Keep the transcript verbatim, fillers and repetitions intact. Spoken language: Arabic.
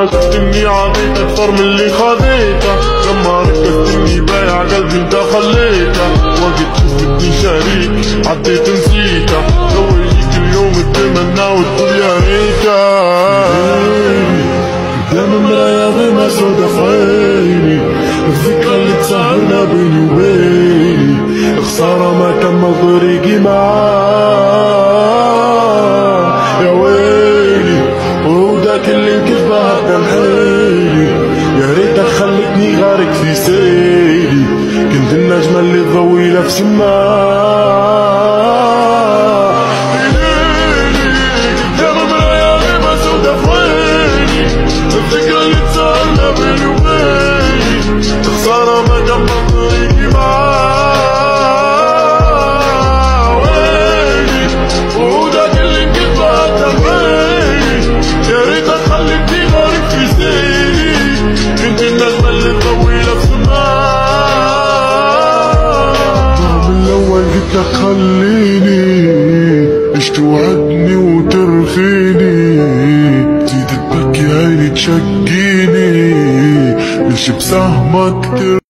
اني عطيت اكثر من اللي خذيته، لما ركزت اني بايع قلبي انت خليته، وقت شفتني شريك عديت نسيته، لو يجيك اليوم اتمنى وتقول يا ريته. قدام مرايا غيمة سودا في عيني، الذكرى اللي تسهرنا بيني وبيني، خسارة ما كمل طريقي معاه يا ويلي، وهوداك اللي انكتبها قدام حيلي، يا ريتك خلتني غارق في سيلي، كنت النجمة اللي تضوي له في سماه. قدام مرايا غيمة سودا في عيني، الذكرى اللي تسهرنا بيني وبيني، خسارة ما كمل طريقي معاه ويلي، وهوداك اللي انكتبها قدام حيلي، يا ريتك خلتني غارق في سيلي، كنت النجمة اللي تضوي له في سماه. من الأول قلتلك خليني، ليش توعدني وترخيني، تزيد تبكي عيني تشقيني، ليش بسهمك